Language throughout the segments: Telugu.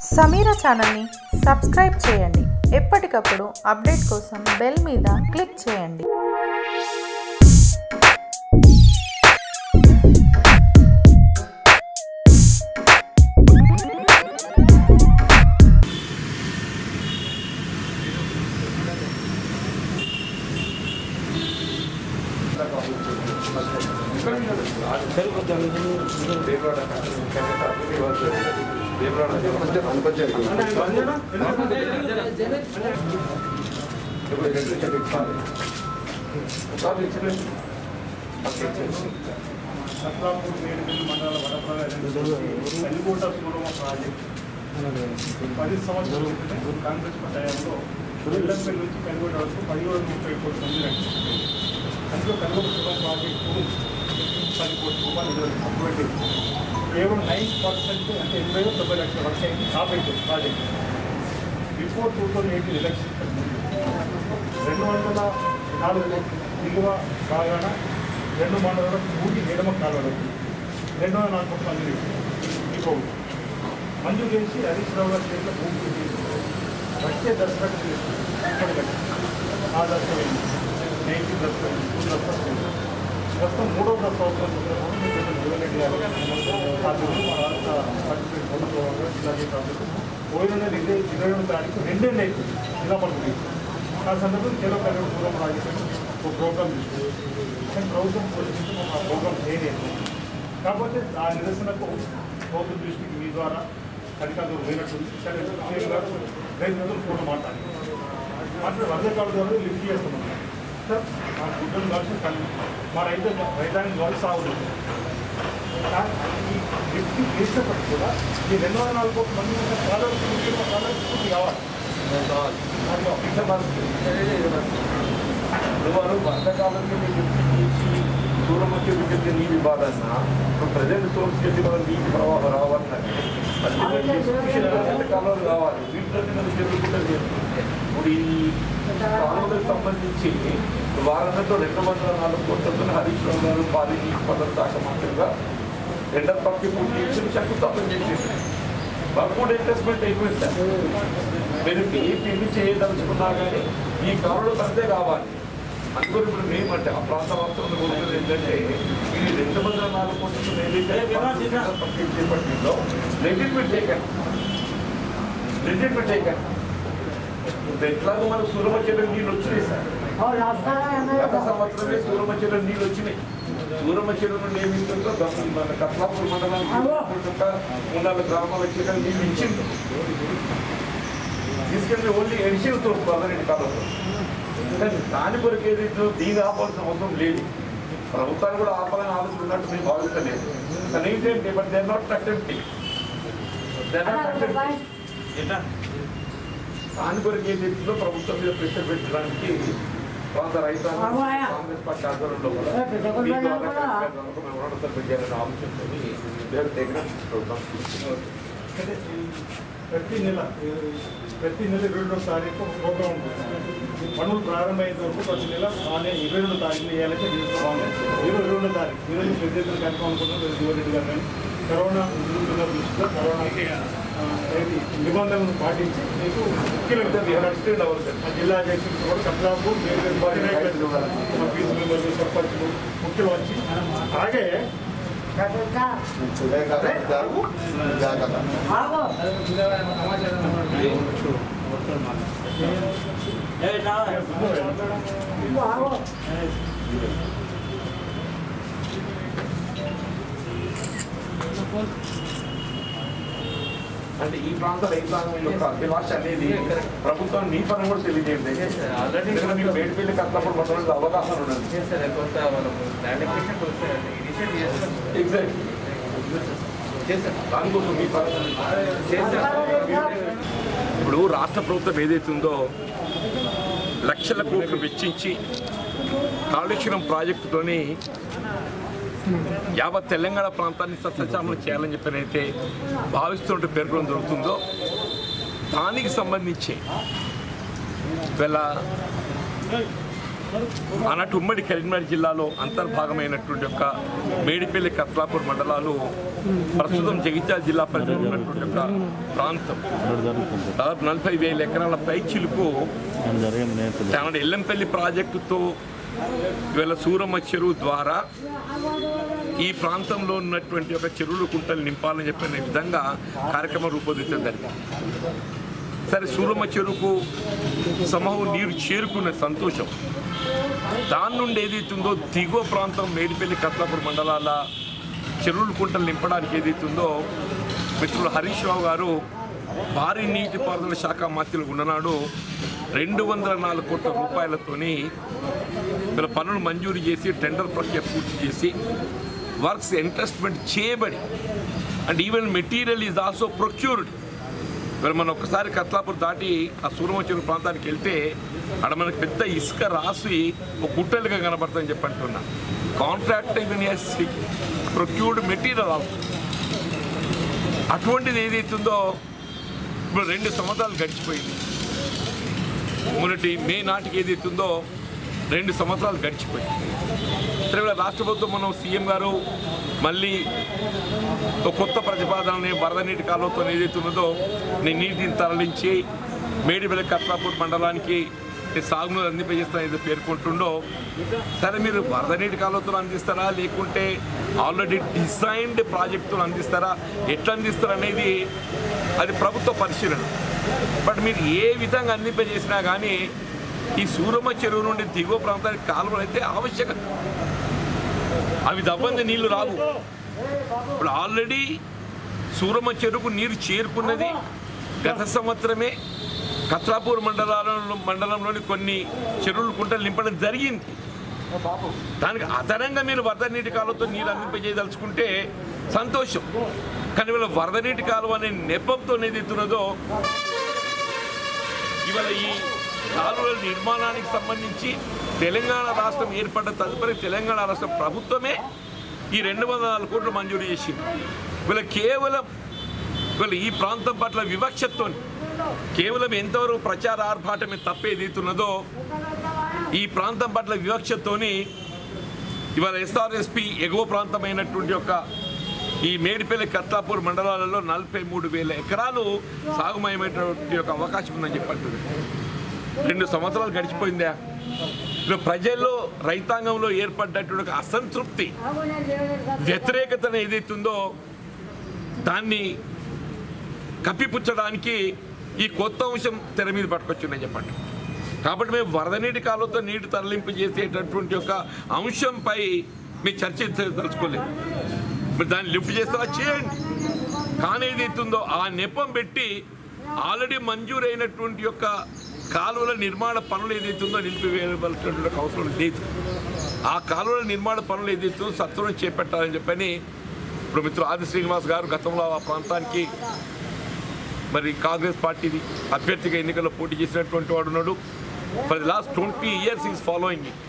సమీరా ఛానల్ని సబ్స్క్రైబ్ చేయండి. ఎప్పటికప్పుడు అప్డేట్ కోసం బెల్ మీద క్లిక్ చేయండి. కాంగ్రెస్ టైంలో వెల్లంపల్లి నుంచి కనుగోట వరకు 1730 కోట్ల మంది అందులో కనుగోట ప్రాజెక్టు 10 కోట్ల రూపాయలు అటువంటి కేవలం 9% అంటే 80-90 లక్షల వర్క్ అయింది. స్టాప్ అయిపోయింది ప్రాజెక్ట్. బిఫోర్ 2018 ఎలక్షన్ 204 దిగువ భాగాన 2 మండలాలకు పూర్తి ఎడమ కాలువలకు 204 కోట్ల మంది డిపో మంజూరు చేసి హరీష్ రావు గారి చేతిలో భూమి వచ్చే దశలకు ఆ దశ 90 దశ 2 దశ మొత్తం 3వ దశ అవసరం జగన్రెడ్డి గారు మా రాష్ట్ర పార్టిసిపేట్ పోయిన 22వ తారీఖు 2 అయిపోయింది జిల్లా పంపిణీ. ఆ సందర్భంలో కేరళ కళ్యాణ పూర్వం రాజకీయ ఒక ప్రోగ్రాం తీసుకుంది. కానీ ప్రభుత్వం పోలీసులు ఆ ప్రోగ్రాం చేయలేదు. కాకపోతే ఆ నిరసనకు ప్రభుత్వ దృష్టికి మీ ద్వారా అధికారులు పోయినట్టుంది. సరే రైతులతో ఫోన్ మాట్లాడి వర్షకాల ద్వారా లిఫ్ట్ చేస్తున్నాం సార్. మా గుడ్డలు కలిసి మా రైతాంగం ద్వారా సాగు ఈ లిఫ్ట్ చేసేప్పటికి కూడా ఈ 204 కోట్ల మంది కాలాలకు పూర్తి కావాలి. వారు వర్షకాలంలో మీకు దూరం వచ్చే విద్యుత్ నీరు ఇవ్వాలన్నా ఇప్పుడు ప్రజెంట్ సోర్స్కి వెళ్ళి మనం నీటి ప్రవాహం రావాలన్నా ఎంతకాలంలో కావాలి. వీటిలో జరుగుతుంటుంది. ఇప్పుడు ఈ కాలువలకు సంబంధించి వారంలో 204 కోట్లతో హరీష్ రావు గారు పాలిటీ పనుల శాఖ మంత్రిగా టెండర్ పంపి పూర్తి చేసి శంకుస్థాపన చేసేసి మాకు కూడా ఇన్వెస్ట్మెంట్ అయిపోయింది సార్. మీరు ఏమి చేయదలుచుకున్నా కానీ ఈ కాలంలో అంతే కావాలి. అందుకని ఇప్పుడు మేమంటే ఆ ప్రాంత వాస్తవంలో కోరుకునేది ఏంటంటే ఈ 204 కోట్లతో చేపట్టిందో లెజిట్మెంట్ చేయకండి. ఎట్లాగో మనకు సూరమచ్చలో నీళ్ళు వచ్చినాయి సార్. గత సంవత్సరమే సూరమచ్చలో నీళ్ళు వచ్చినాయి. సూరమచ్చలో నుండి ఏమింటుందో మన కట్లాపూర్ మండలానికి 3 గ్రామాల వచ్చే నీళ్ళు ఇచ్చింది. తీసుకెళ్ళి ఓన్లీ ఎడిషన్ తోడుకోవాలని కాలంలో. కానీ దాని కొరకు ఏదైతే దీన్ని ఆపాల్సిన అవసరం లేదు. ప్రభుత్వాన్ని కూడా ఆపాలని ఆలోచన ఉన్నట్టు మేము భావిస్తలేదు. కానీ ఏంటంటే but they are not attempting. దాని కొరకు ఏదైతుందో ప్రభుత్వం మీద ప్రెషర్ పెట్టడానికి ప్రాంత రైతాంగం కాంగ్రెస్ పార్టీ ఆధ్వర్యంలో కూడా పెట్టాలని ఆలోచనతో ప్రతి నెల 22వ తారీఖు ప్రోగ్రాం ఉంటుంది. పనులు ప్రారంభమైన వరకు ప్రతి నెల 22వ తారీఖున వేయాలంటే తీసుకోవాలి. 22వ తారీఖు ఈరోజు పెద్ద కార్యక్రమం అనుకుంటున్నాం. జీవరెడ్డి గారు కరోనా దృష్టిలో కరోనాకి నిబంధనలను పాటించి మీకు ముఖ్యమంత్రి జిల్లా అధ్యక్షులు కూడా కట్లాపూర్ పీస్ మెంబర్లు సర్పంచులు ముఖ్యమంత్రి అలాగే అంటే ఈ ప్రాంత రైతాంగం యొక్క అభిలాష అనేది ప్రభుత్వం నీ పని కూడా తెలియజేయండి. మీకు మేడిపల్లి కట్లప్పుడు మొత్తం అవగాహన ఉన్నది. దానికోసం మీ ఇప్పుడు రాష్ట్ర ప్రభుత్వం ఏదైతుందో లక్షల కోట్లు వెచ్చించి కాళేశ్వరం ప్రాజెక్టుతోని యావత్ తెలంగాణ ప్రాంతాన్ని సస్యశ్యామలం చేయాలని చెప్పినైతే భావిస్తుంటే పేర్కొనడం జరుగుతుందో దానికి సంబంధించి వీళ్ళ ఆనాటి ఉమ్మడి కరీంనగర్ జిల్లాలో అంతర్భాగమైనటువంటి యొక్క మేడిపల్లి కత్లాపూర్ మండలాలు ప్రస్తుతం జగిత్యాల జిల్లా పరిధిలో ఉన్నటువంటి యొక్క ప్రాంతం దాదాపు 40,000 ఎకరాల పైచిలుకు ఎల్లంపల్లి ప్రాజెక్టుతో ఇవాళ సూరమ్మ చెరువు ద్వారా ఈ ప్రాంతంలో ఉన్నటువంటి ఒక చెరువులు కుంటలు నింపాలని చెప్పిన విధంగా కార్యక్రమం రూపొందించడం జరిగింది. సరే, సూరమ్మ చెరువుకు సమూహం నీరు చేరుకునే సంతోషం, దాని నుండి ఏదైతుందో దిగువ ప్రాంతం మేడిపల్లి కత్లాపూర్ మండలాల చెరువులు కుంటలు నింపడానికి ఏదైతుందో మిత్రులు హరీష్ రావు గారు భారీ నీటిపారుదల శాఖ మంత్రులు ఉన్ననాడు 204 కోట్ల రూపాయలతోని వీళ్ళ పనులు మంజూరు చేసి టెండర్ ప్రక్రియ పూర్తి చేసి వర్క్స్ ఇన్వెస్ట్మెంట్ చేయబడి and even material is also procured. మరి మనం ఒక్కసారి కత్లాపూర్ దాటి ఆ సూరమ్మ చెరువు ప్రాంతానికి వెళ్తే అక్కడ మనకు పెద్ద ఇసుక రాసి ఒక గుట్టలుగా కనబడుతుందని చెప్పి అంటున్నా. Contract even has procured material also. అటువంటిది ఏదైతుందో ఇప్పుడు 2 సంవత్సరాలు గడిచిపోయింది. మొన్నటి మే నాటికి ఏదైతుందో 2 సంవత్సరాలు గడిచిపోయింది. సరే, రాష్ట్ర ప్రభుత్వం మనం సీఎం గారు మళ్ళీ ఒక కొత్త ప్రతిపాదనని వరద నీటి కాలువతో ఏదైతున్నదో నేను నీటిని తరలించి మేడిపల్లి కత్లాపూర్ మండలానికి సాగునీరు అందింపజేస్తాను ఏదో పేర్కొంటుండో, సరే మీరు వరద నీటి కాలువతో అందిస్తారా లేకుంటే ఆల్రెడీ డిజైన్డ్ ప్రాజెక్టుతో అందిస్తారా, ఎట్లా అందిస్తారు అనేది అది ప్రభుత్వ పరిశీలన. బట్ మీరు ఏ విధంగా అందింపజేసినా కానీ ఈ సూరమ్మ చెరువు నుండి దిగువ ప్రాంతానికి కాలువలు అయితే ఆవశ్యకత. అవి దవ్వంది నీళ్లు రావు. ఇప్పుడు ఆల్రెడీ సూరమ్మ చెరువుకు నీరు చేరుకున్నది. గత సంవత్సరమే కత్లాపూర్ మండలంలోని కొన్ని చెరువులు కుంటలు నింపడం జరిగింది. దానికి అదనంగా మీరు వరద నీటి కాలువతో నీళ్ళు అందింపజేయదలుచుకుంటే సంతోషం. కానీ వీళ్ళ వరద నీటి కాలువ అనే నెపంతో ఏదైతున్నదో ఇవాళ ఈ కాలువల నిర్మాణానికి సంబంధించి తెలంగాణ రాష్ట్రం ఏర్పడ్డ తదుపరి తెలంగాణ రాష్ట్ర ప్రభుత్వమే ఈ 204 కోట్లు మంజూరు చేసింది. కేవలం ఈ ప్రాంతం పట్ల వివక్షతో కేవలం ఎంతవరకు ప్రచార ఆర్భాటమే తప్పేదైతున్నదో ఈ ప్రాంతం పట్ల వివక్షతోని ఇవాళ ఎస్ఆర్ఎస్పి ఎగువ ప్రాంతమైనటువంటి యొక్క ఈ మేడిపల్లి కత్లాపూర్ మండలాలలో 43,000 ఎకరాలు సాగుమయమైనటువంటి యొక్క అవకాశం ఉందని చెప్పంటుంది. 2 సంవత్సరాలు గడిచిపోయిందా? ప్రజల్లో రైతాంగంలో ఏర్పడ్డటువంటి ఒక అసంతృప్తి, వ్యతిరేకతను ఏదైతుందో దాన్ని కప్పిపుచ్చడానికి ఈ కొత్త అంశం తెర మీద పట్టుకొచ్చిందని చెప్పండి. కాబట్టి మేము వరద నీటి కాలువతో నీటి తరలింపు చేసేటటువంటి ఒక అంశంపై మీ చర్చించదలుచుకోలేదు. మీరు దాన్ని లిఫ్ట్ చేస్తారా చేయండి, కానీ ఏదైతుందో ఆ నెపం పెట్టి ఆల్రెడీ మంజూరైనటువంటి యొక్క కాలువల నిర్మాణ పనులు ఏదైతుందో నిలిపివేయవలసినటువంటి అవసరం లేదు. ఆ కాలువల నిర్మాణ పనులు ఏదైతుందో సత్వరం చేపట్టాలని చెప్పని ఇప్పుడు మిత్రులు ఆది శ్రీనివాస్ గారు గతంలో ఆ ప్రాంతానికి మరి కాంగ్రెస్ పార్టీ అభ్యర్థిగా ఎన్నికల్లో పోటీ చేసినటువంటి వాడు ఉన్నాడు. For the last 20 years is following it.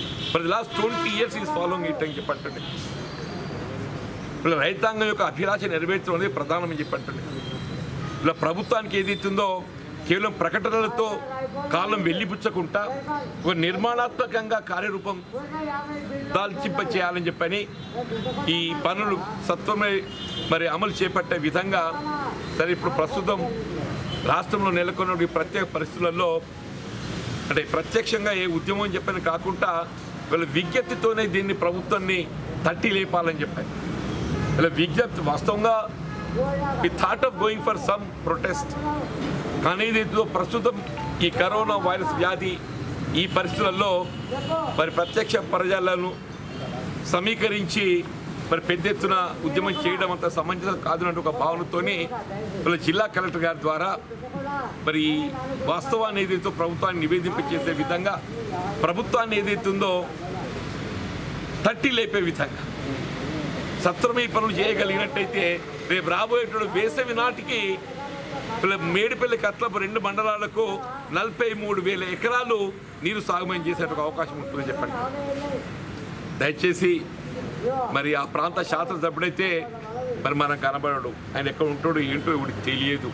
అని చెప్పండి. ఇలా రైతాంగం యొక్క అభిలాష నెరవేర్చడం అనేది ప్రధానమని చెప్పండి. ఇలా ప్రభుత్వానికి ఏదైతుందో కేవలం ప్రకటనలతో కాలం వెళ్ళిపుచ్చకుండా ఒక నిర్మాణాత్మకంగా కార్యరూపం దాల్చింప చేయాలని చెప్పని ఈ పనులు సత్వమే మరి అమలు చేపట్టే విధంగా సరే ఇప్పుడు ప్రస్తుతం రాష్ట్రంలో నెలకొన్న ఈ ప్రత్యేక పరిస్థితులలో అంటే ప్రత్యక్షంగా ఏ ఉద్యమం చెప్పని కాకుండా వీళ్ళ విజ్ఞప్తితోనే దీన్ని ప్రభుత్వాన్ని తట్టి లేపాలని చెప్పారు. వీళ్ళ విజ్ఞప్తి వాస్తవంగా ఈ thought of going for some protest, కానీ దీంతో ప్రస్తుతం ఈ కరోనా వైరస్ వ్యాధి ఈ పరిస్థితులలో మరి ప్రత్యక్ష ప్రజలను సమీకరించి మరి పెద్ద ఎత్తున ఉద్యమం చేయడం అంత సమంజసం కాదన్నట్టు ఒక భావనతోని వీళ్ళ జిల్లా కలెక్టర్ గారి ద్వారా మరి వాస్తవాన్ని ఏదైతే ప్రభుత్వాన్ని నివేదింప చేసే విధంగా ప్రభుత్వాన్ని ఏదైతుందో తట్టి లేపే విధంగా సత్వరమే ఈ పనులు చేయగలిగినట్టయితే రేపు రాబోయేటువంటి వేసవి నాటికి మేడిపల్లి కత్లాపూర్ 2 మండలాలకు 43,000 ఎకరాలు నీరు సాగుమయం చేసేందుకు అవకాశం ఉంటుందని చెప్పండి. దయచేసి మరి ఆ ప్రాంత శాసనసభ్యుడైతే మరి మనం కనబడడు, ఆయన ఎక్కడ ఉంటాడు ఏంటో ఇవిడికి తెలియదు.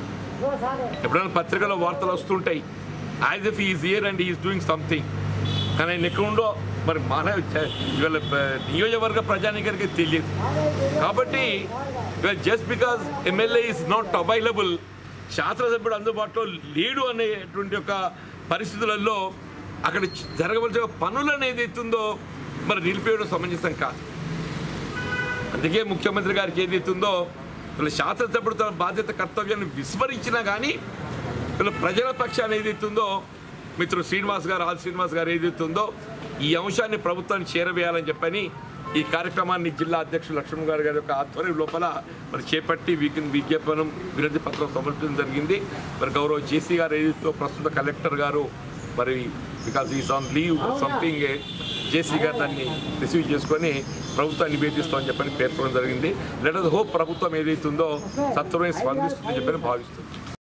ఎప్పుడైనా పత్రికలో వార్తలు వస్తుంటాయి, as if is here and is doing something. కానీ ఆయన ఎక్కడ ఉండో మరి మన ఇవాళ నియోజకవర్గ ప్రజానికరికి తెలియదు. కాబట్టి ఇవాళ just because MLA is not available, శాసనసభ్యుడు అందుబాటులో లేడు అనేటువంటి ఒక పరిస్థితులలో అక్కడ జరగవలసిన పనులను ఏదైతుందో మరి నిలిపేయడం సమంజసం కాదు. అందుకే ముఖ్యమంత్రి గారికి ఏదైతుందో వీళ్ళ శాసనసభ్యుడు తన బాధ్యత కర్తవ్యాన్ని విస్మరించినా కానీ వీళ్ళ ప్రజల పక్షాన్ని ఏదైతుందో మిత్రుడు శ్రీనివాస్ గారు ఆది శ్రీనివాస్ గారు ఏదైతుందో ఈ అంశాన్ని ప్రభుత్వానికి చేరవేయాలని చెప్పని ఈ కార్యక్రమాన్ని జిల్లా అధ్యక్షులు లక్ష్మణ్ గారి యొక్క ఆధ్వర్యం లోపల మరి చేపట్టి విజ్ఞాపనం వినతి పత్రం సమర్పించడం జరిగింది. మరి గౌరవ జేసీ గారు ఏదైతే ప్రస్తుత కలెక్టర్ గారు మరి because is on leave something JC గారు దాన్ని రిసీవ్ చేసుకొని ప్రభుత్వాన్ని నివేదిస్తామని చెప్పని పేర్కొనడం జరిగింది. లెట్ us హోప్ ప్రభుత్వం ఏదైతుందో సత్వరమే స్పందిస్తుందని చెప్పని భావిస్తుంది.